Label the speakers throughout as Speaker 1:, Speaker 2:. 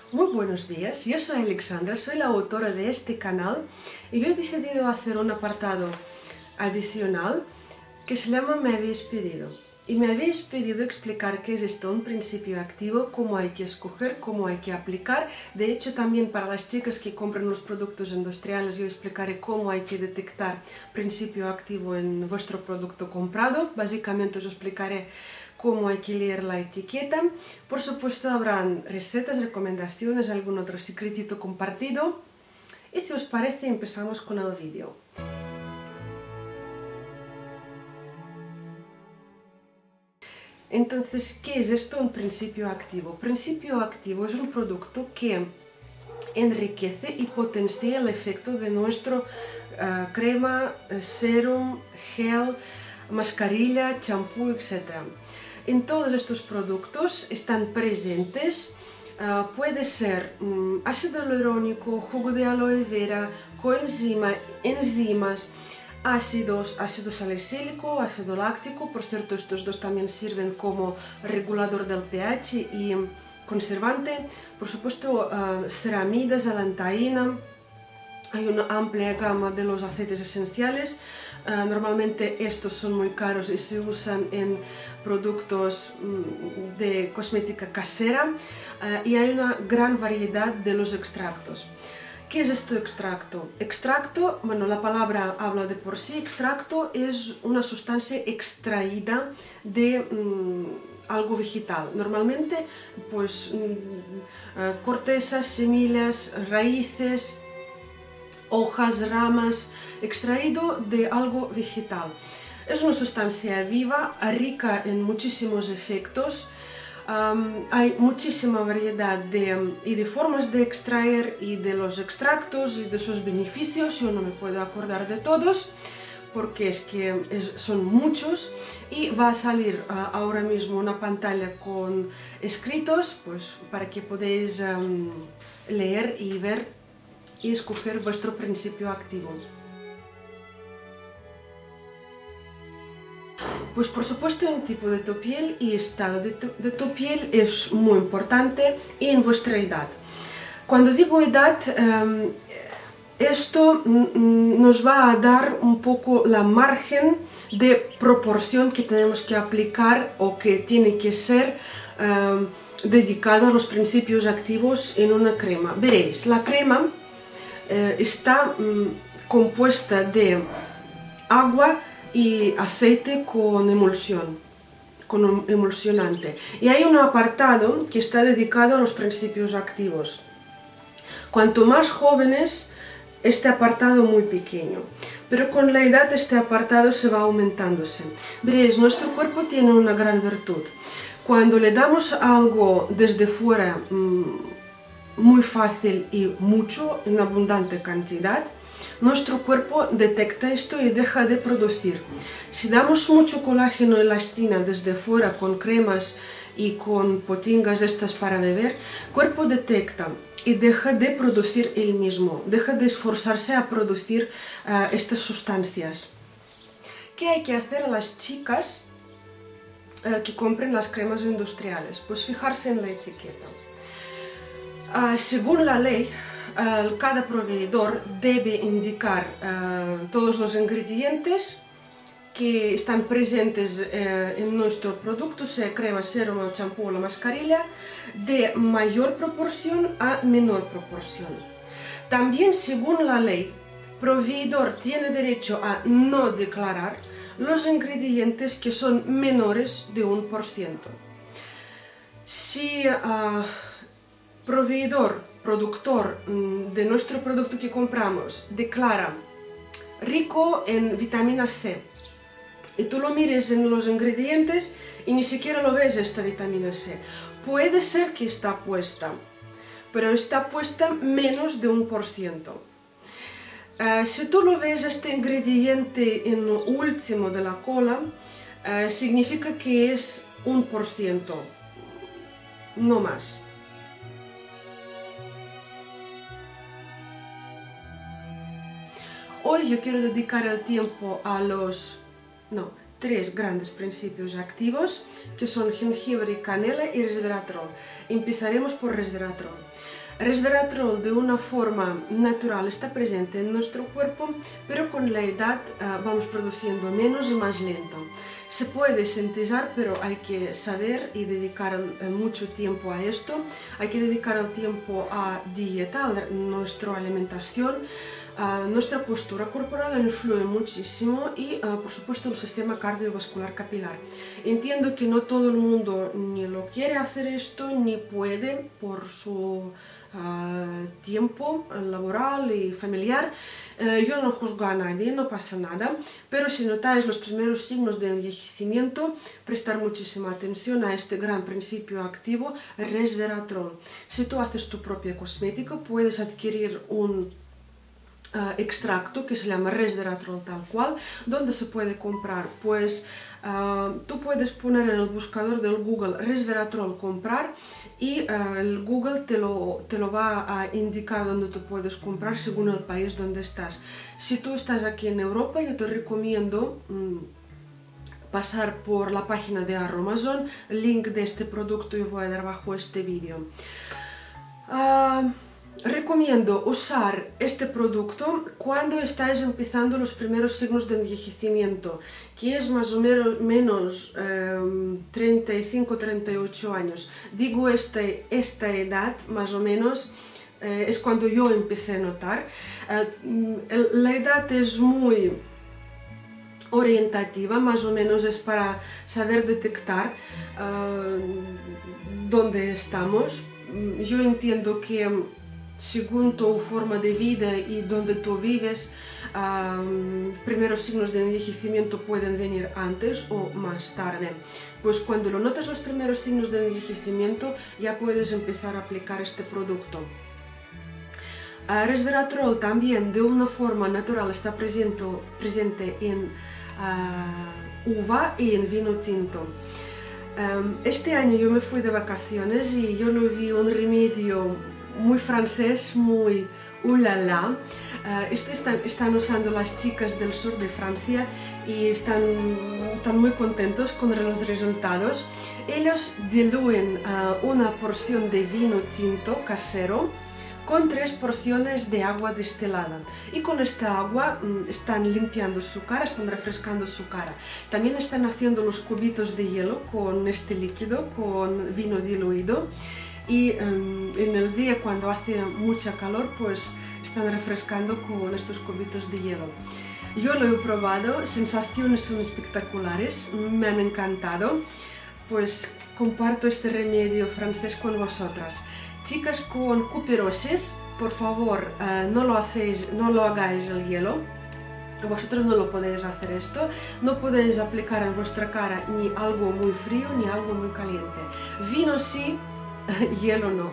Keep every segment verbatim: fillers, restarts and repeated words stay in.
Speaker 1: Muy buenos días, yo soy Alexandra, soy la autora de este canal y yo he decidido hacer un apartado adicional que se llama Me habéis pedido. Y me habéis pedido explicar qué es esto, un principio activo, cómo hay que escoger, cómo hay que aplicar. De hecho, también para las chicas que compran los productos industriales, yo explicaré cómo hay que detectar principio activo en vuestro producto comprado. Básicamente os explicaré cómo hay que leer la etiqueta. Por supuesto, habrán recetas, recomendaciones, algún otro secretito compartido. Y si os parece, empezamos con el vídeo. Entonces, ¿qué es esto? Un principio activo. Principio activo es un producto que enriquece y potencia el efecto de nuestro uh, crema, serum, gel, mascarilla, champú, etcétera. En todos estos productos están presentes, uh, puede ser um, ácido hialurónico, jugo de aloe vera, coenzima, enzimas, ácidos, ácido salicílico, ácido láctico. Por cierto, estos dos también sirven como regulador del pH y conservante. Por supuesto, uh, ceramidas, alantaína. Hay una amplia gama de los aceites esenciales. Uh, normalmente estos son muy caros y se usan en productos um, de cosmética casera. Uh, y hay una gran variedad de los extractos. ¿Qué es esto extracto? Extracto, bueno, la palabra habla de por sí. Extracto es una sustancia extraída de um, algo vegetal. Normalmente, pues, um, uh, cortezas, semillas, raíces, hojas, ramas, extraído de algo vegetal. Es una sustancia viva, rica en muchísimos efectos. Um, hay muchísima variedad de, um, y de formas de extraer y de los extractos y de sus beneficios. Yo no me puedo acordar de todos porque es que es, son muchos, y va a salir uh, ahora mismo una pantalla con escritos, pues, para que podáis um, leer y ver y escoger vuestro principio activo. Pues por supuesto en tipo de tu piel y estado de tu, de tu piel es muy importante, y en vuestra edad. Cuando digo edad, um, esto nos va a dar un poco la margen de proporción que tenemos que aplicar o que tiene que ser um, dedicado a los principios activos en una crema. Veréis, la crema eh, está um, compuesta de agua y aceite con emulsión, con emulsionante. Y hay un apartado que está dedicado a los principios activos. Cuanto más jóvenes, este apartado muy pequeño, pero con la edad este apartado se va aumentándose. Veréis, nuestro cuerpo tiene una gran virtud. Cuando le damos algo desde fuera mmm, muy fácil y mucho, en abundante cantidad, nuestro cuerpo detecta esto y deja de producir. Si damos mucho colágeno y elastina desde fuera con cremas y con potingas estas para beber, el cuerpo detecta y deja de producir él mismo, deja de esforzarse a producir uh, estas sustancias. ¿Qué hay que hacer a las chicas uh, que compren las cremas industriales? Pues fijarse en la etiqueta. Uh, según la ley, Uh, cada proveedor debe indicar uh, todos los ingredientes que están presentes uh, en nuestro producto, sea crema, serum, o champú o la mascarilla, de mayor proporción a menor proporción. También, según la ley, el proveedor tiene derecho a no declarar los ingredientes que son menores de un por ciento. Si uh, proveedor productor de nuestro producto que compramos declara rico en vitamina C y tú lo mires en los ingredientes y ni siquiera lo ves esta vitamina C, puede ser que está puesta, pero está puesta menos de un por ciento. Uh, si tú lo ves este ingrediente en lo último de la cola, uh, significa que es un por ciento, no más. Hoy yo quiero dedicar el tiempo a los... no, tres grandes principios activos que son jengibre, canela y resveratrol. Empezaremos por resveratrol. Resveratrol de una forma natural está presente en nuestro cuerpo, pero con la edad uh, vamos produciendo menos y más lento. Se puede sintetizar, pero hay que saber y dedicar uh, mucho tiempo a esto. Hay que dedicar el tiempo a dieta, a nuestra alimentación. Uh, nuestra postura corporal influye muchísimo y, uh, por supuesto, el sistema cardiovascular capilar. Entiendo que no todo el mundo ni lo quiere hacer esto, ni puede por su uh, tiempo laboral y familiar. Uh, yo no juzgo a nadie, no pasa nada, pero si notáis los primeros signos de envejecimiento, prestar muchísima atención a este gran principio activo, resveratrol. Si tú haces tu propia cosmética, puedes adquirir un Uh, extracto que se llama resveratrol tal cual, donde se puede comprar. Pues uh, tú puedes poner en el buscador del Google resveratrol comprar y uh, el Google te lo, te lo va a indicar donde tú puedes comprar según el país donde estás. Si tú estás aquí en Europa, yo te recomiendo um, pasar por la página de Aromazone. El link de este producto yo voy a dar bajo este vídeo. Uh, Recomiendo usar este producto cuando estáis empezando los primeros signos de envejecimiento, que es más o menos, menos eh, treinta y cinco a treinta y ocho años. Digo este, esta edad más o menos eh, es cuando yo empecé a notar. Eh, la edad es muy orientativa, más o menos es para saber detectar eh, dónde estamos. Yo entiendo que según tu forma de vida y donde tú vives, um, primeros signos de envejecimiento pueden venir antes o más tarde. Pues cuando lo notas los primeros signos de envejecimiento, ya puedes empezar a aplicar este producto. Uh, resveratrol también de una forma natural está presente, presente en uh, uva y en vino tinto. Um, este año yo me fui de vacaciones y yo lo vi un remedio muy francés, muy ulala. Uh, esto están, están usando las chicas del sur de Francia y están, están muy contentos con los resultados. Ellos diluyen uh, una porción de vino tinto casero con tres porciones de agua destilada, y con esta agua mmm, están limpiando su cara, están refrescando su cara. También están haciendo los cubitos de hielo con este líquido, con vino diluido. Y um, en el día cuando hace mucha calor, pues están refrescando con estos cubitos de hielo. Yo lo he probado, sensaciones son espectaculares, me han encantado. Pues comparto este remedio francés con vosotras. Chicas con cupirosis, por favor, uh, no lo hacéis, no lo hagáis el hielo. Vosotros no lo podéis hacer esto, no podéis aplicar en vuestra cara ni algo muy frío ni algo muy caliente. Vino sí, hielo no.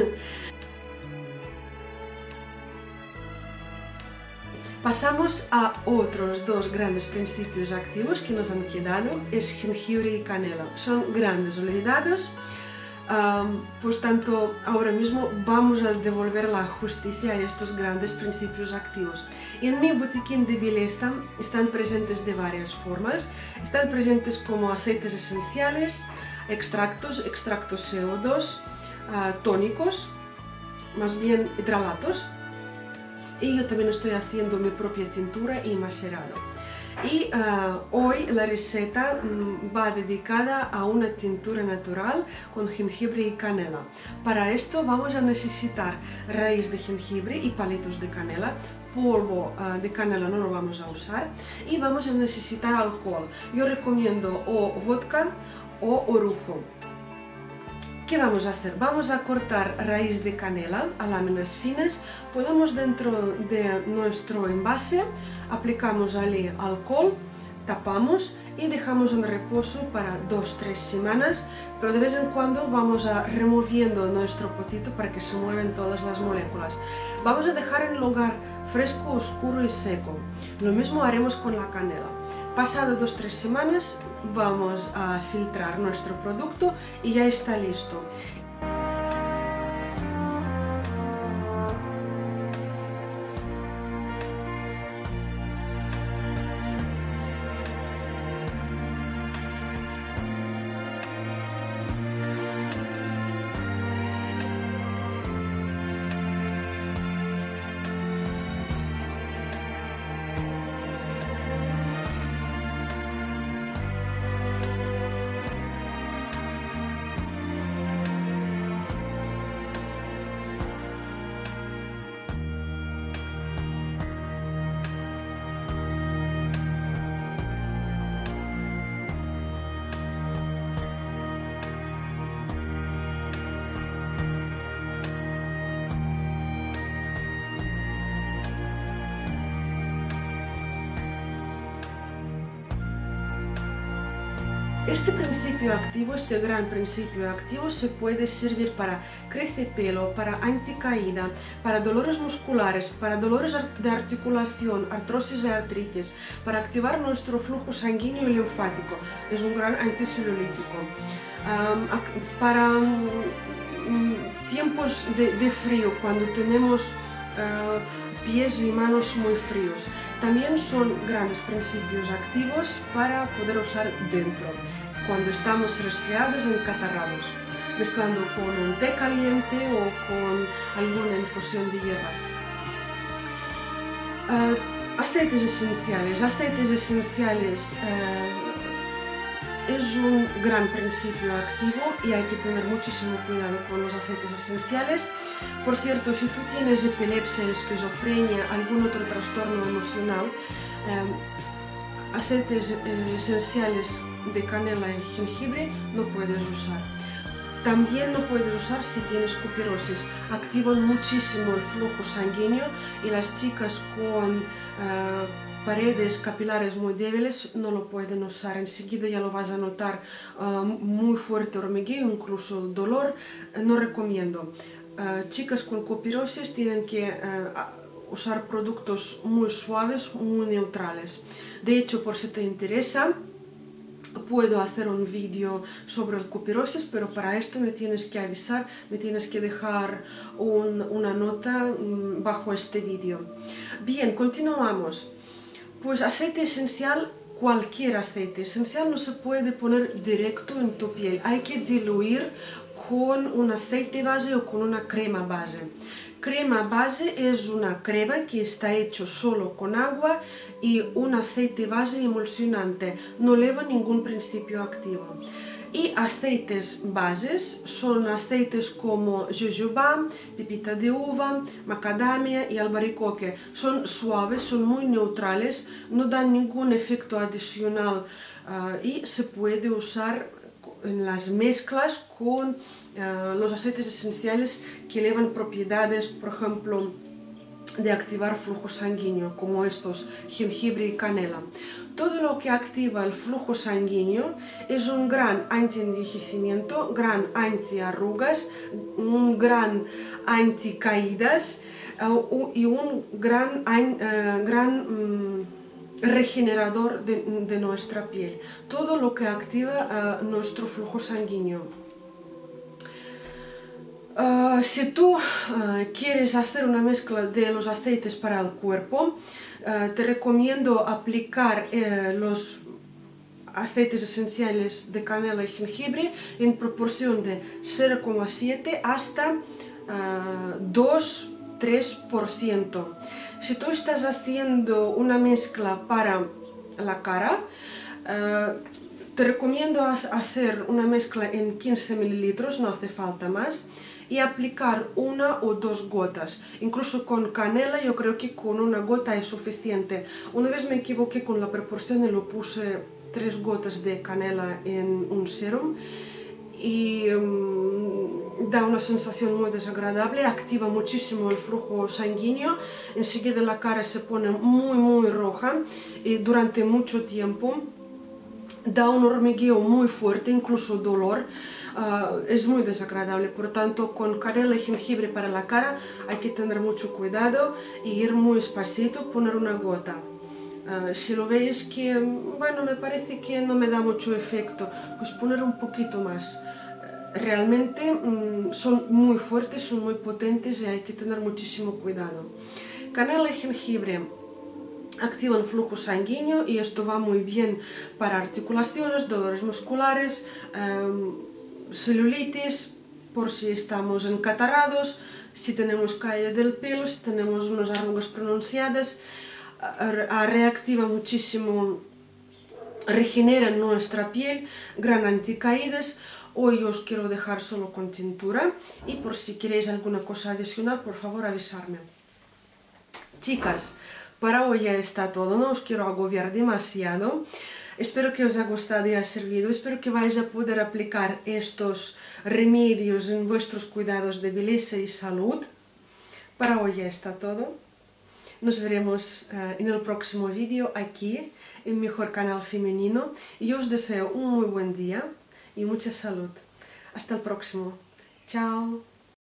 Speaker 1: Pasamos a otros dos grandes principios activos que nos han quedado, es jengibre y canela. Son grandes olvidados, um, pues tanto ahora mismo vamos a devolver la justicia a estos grandes principios activos. En mi botiquín de belleza están presentes de varias formas, están presentes como aceites esenciales, extractos, extractos C O dos, uh, tónicos, más bien hidralatos, y yo también estoy haciendo mi propia tintura y macerado. Y uh, hoy la receta um, va dedicada a una tintura natural con jengibre y canela. Para esto vamos a necesitar raíz de jengibre y palitos de canela. Polvo uh, de canela no lo vamos a usar, y vamos a necesitar alcohol. Yo recomiendo o vodka o orujo. ¿Qué vamos a hacer? Vamos a cortar raíz de canela a láminas finas, ponemos dentro de nuestro envase, aplicamos allí alcohol, tapamos y dejamos en reposo para dos a tres semanas, pero de vez en cuando vamos a removiendo nuestro potito para que se muevan todas las moléculas. Vamos a dejar en lugar fresco, oscuro y seco. Lo mismo haremos con la canela. Pasado dos a tres semanas vamos a filtrar nuestro producto y ya está listo. Este principio activo, este gran principio activo, se puede servir para crece pelo, para anticaída, para dolores musculares, para dolores de articulación, artrosis y artritis, para activar nuestro flujo sanguíneo y linfático. Es un gran anticelulítico. Um, para um, tiempos de, de frío, cuando tenemos uh, pies y manos muy fríos, también son grandes principios activos para poder usar dentro, cuando estamos resfriados y encatarrados, mezclando con un té caliente o con alguna infusión de hierbas. Uh, aceites esenciales. Aceites esenciales uh, es un gran principio activo y hay que tener muchísimo cuidado con los aceites esenciales. Por cierto, si tú tienes epilepsia, esquizofrenia, algún otro trastorno emocional, eh, aceites eh, esenciales de canela y jengibre no puedes usar. También no puedes usar si tienes cupirosis. Activan muchísimo el flujo sanguíneo y las chicas con eh, paredes capilares muy débiles no lo pueden usar. Enseguida ya lo vas a notar uh, muy fuerte hormigueo, incluso dolor. No recomiendo. Uh, chicas con cupirosis tienen que uh, usar productos muy suaves, muy neutrales. De hecho, por si te interesa, puedo hacer un vídeo sobre el cupirosis, pero para esto me tienes que avisar, me tienes que dejar un, una nota um, bajo este vídeo. Bien, continuamos. Pues aceite esencial, cualquier aceite esencial no se puede poner directo en tu piel. Hay que diluir con un aceite base o con una crema base. Crema base es una crema que está hecho solo con agua y un aceite base emulsionante. No lleva ningún principio activo. Y aceites bases son aceites como jojoba, pepita de uva, macadamia y albaricoque. Son suaves, son muy neutrales, no dan ningún efecto adicional uh, y se puede usar en las mezclas con uh, los aceites esenciales que llevan propiedades, por ejemplo, de activar flujo sanguíneo, como estos, jengibre y canela. Todo lo que activa el flujo sanguíneo es un gran anti-envejecimiento, gran anti-arrugas, un gran anti-caídas uh, y un gran, uh, gran um, regenerador de, de nuestra piel. Todo lo que activa uh, nuestro flujo sanguíneo. Uh, si tú uh, quieres hacer una mezcla de los aceites para el cuerpo, uh, te recomiendo aplicar uh, los aceites esenciales de canela y jengibre en proporción de cero coma siete hasta uh, dos a tres por ciento. Si tú estás haciendo una mezcla para la cara, uh, te recomiendo hacer una mezcla en quince mililitros, no hace falta más, y aplicar una o dos gotas. Incluso con canela yo creo que con una gota es suficiente. Una vez me equivoqué con la proporción y lo puse tres gotas de canela en un serum y um, da una sensación muy desagradable, activa muchísimo el flujo sanguíneo, enseguida la cara se pone muy muy roja y durante mucho tiempo da un hormigueo muy fuerte, incluso dolor. Uh, es muy desagradable, por tanto con canela y jengibre para la cara hay que tener mucho cuidado y ir muy despacito, poner una gota. Uh, si lo veis que, bueno, me parece que no me da mucho efecto, pues poner un poquito más. Uh, realmente um, son muy fuertes, son muy potentes y hay que tener muchísimo cuidado. Canela y jengibre activan flujo sanguíneo y esto va muy bien para articulaciones, dolores musculares, um, celulitis, por si estamos encatarrados, si tenemos caída del pelo, si tenemos unas arrugas pronunciadas, reactiva muchísimo, regenera nuestra piel, gran anticaídas. Hoy os quiero dejar solo con tintura y por si queréis alguna cosa adicional, por favor avisarme. Chicas, para hoy ya está todo, no os quiero agobiar demasiado. Espero que os haya gustado y haya servido, espero que vais a poder aplicar estos remedios en vuestros cuidados de belleza y salud. Para hoy ya está todo. Nos veremos uh, en el próximo vídeo aquí, en Mejor Canal Femenino. Y yo os deseo un muy buen día y mucha salud. Hasta el próximo. Chao.